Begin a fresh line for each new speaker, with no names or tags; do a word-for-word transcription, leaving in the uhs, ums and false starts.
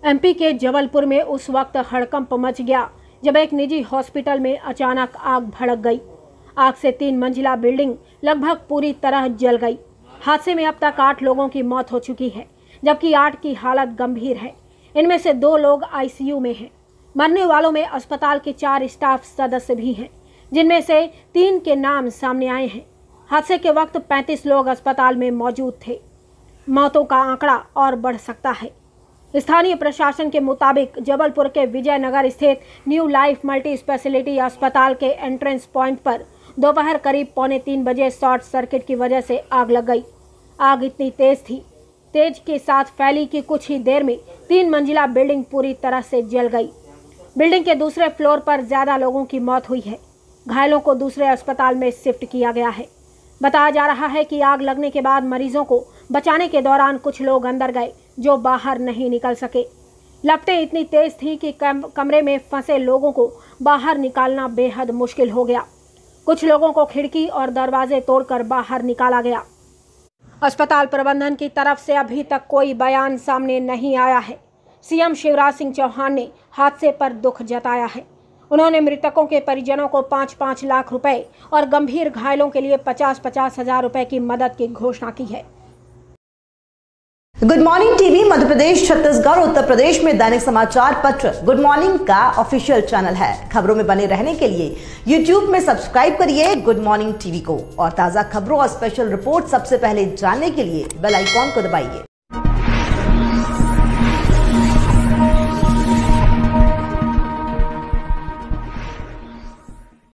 MP के जबलपुर में उस वक्त हड़कंप मच गया जब एक निजी हॉस्पिटल में अचानक आग भड़क गई। आग से तीन मंजिला बिल्डिंग लगभग पूरी तरह जल गई। हादसे में अब तक आठ लोगों की मौत हो चुकी है, जबकि आठ की हालत गंभीर है। इनमें से दो लोग आईसीयू में हैं। मरने वालों में अस्पताल के चार स्टाफ सदस्य भी हैं, जिनमें से तीन के नाम सामने आए हैं। हादसे के वक्त पैंतीस लोग अस्पताल में मौजूद थे। मौतों का आंकड़ा और बढ़ सकता है। स्थानीय प्रशासन के मुताबिक जबलपुर के विजयनगर स्थित न्यू लाइफ मल्टी स्पेशलिटी अस्पताल के एंट्रेंस पॉइंट पर दोपहर करीब पौने तीन बजे शॉर्ट सर्किट की वजह से आग लग गई। आग इतनी तेज थी तेज के साथ फैली कि कुछ ही देर में तीन मंजिला बिल्डिंग पूरी तरह से जल गई। बिल्डिंग के दूसरे फ्लोर पर ज्यादा लोगों की मौत हुई है। घायलों को दूसरे अस्पताल में शिफ्ट किया गया है। बताया जा रहा है कि आग लगने के बाद मरीजों को बचाने के दौरान कुछ लोग अंदर गए जो बाहर नहीं निकल सके। लपटें इतनी तेज थी कि कम, कमरे में फंसे लोगों को बाहर निकालना बेहद मुश्किल हो गया। कुछ लोगों को खिड़की और दरवाजे तोड़कर बाहर निकाला गया। अस्पताल प्रबंधन की तरफ से अभी तक कोई बयान सामने नहीं आया है। सीएम शिवराज सिंह चौहान ने हादसे पर दुख जताया है। उन्होंने मृतकों के परिजनों को पाँच पाँच लाख रुपए और गंभीर घायलों के लिए पचास पचास हजार रुपए की मदद की घोषणा की है।
Good Morning TV Madhya Pradesh, Chhattisgarh, Uttar Pradesh में दैनिक समाचार पत्र गुड मॉर्निंग का ऑफिशियल चैनल है। खबरों में बने रहने के लिए यूट्यूब में सब्सक्राइब करिए गुड मॉर्निंग टीवी को और ताजा खबरों और स्पेशल रिपोर्ट सबसे पहले जानने के लिए बेल आइकॉन को दबाइए।